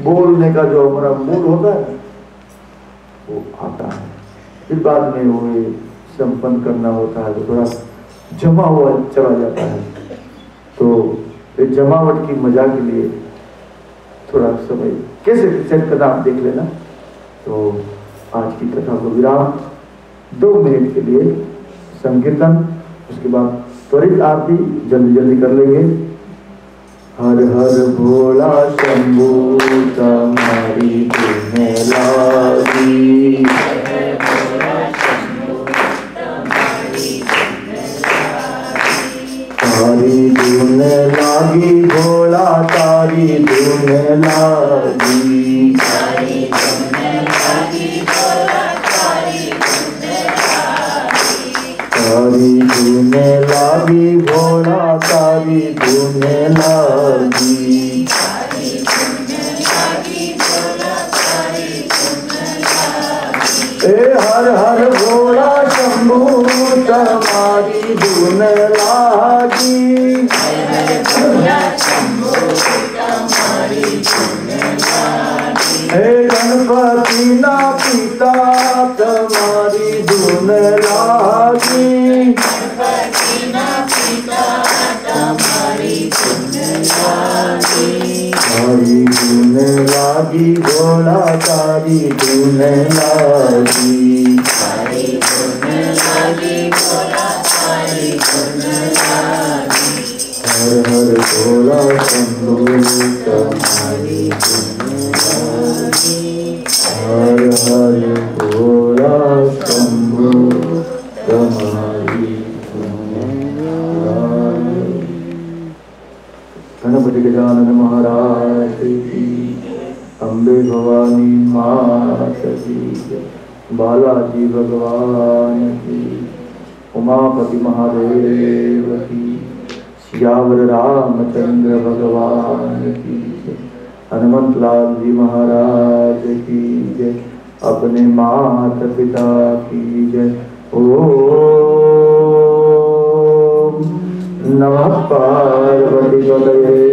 बोलने का जो हमारा मूड होता है वो आता है। फिर बाद में वो संपन्न करना होता है तो थोड़ा जमा हुआ चला जाता है। तो ये जमावट की मजा के लिए थोड़ा समय कैसे सेट करना आप देख लेना। तो आज की कथा को विराम 2 मिनट के लिए संकीर्तन, उसके बाद त्वरित आरती जल्दी जल्दी कर लेंगे। हर हर भोला शंभू तुम्हारी धुन लागी, तारी धुन लागी भोला तारी धुन लागी, तारी धुन लागी भोला तारी धुन लागी, तारी धुन लागी भोला तारी धुन लागी, तारी धुन लागी भोला तारी धुन लागी। ए हर हर भोला शंभू तुम्हारी धुन लागी, हर हर भोला शंभू तुम्हारी धुन लागी। हे गणपति ना पिता तुम्हारी धुन लागी, गणपति ना पिता तुम्हारी धुन लागी, तारी धुन लागी भोला तारी धुन लागी, तारी धुन लागी भोला तारी धुन लागी। हर हर भोला शंभू तुम्हारी धुन लागी, हर हर भोला शंभू तुम्हारी धुन लागी। गणपति गजानन महाराज की, अम्बे भवानी मात की, बालाजी भगवान की, उमापति महादेव की, सियावर रामचंद्र भगवान की, हनुमत लाल जी महाराज की जय, अपने माता पिता की जय। ओम नमः पार्वती पतये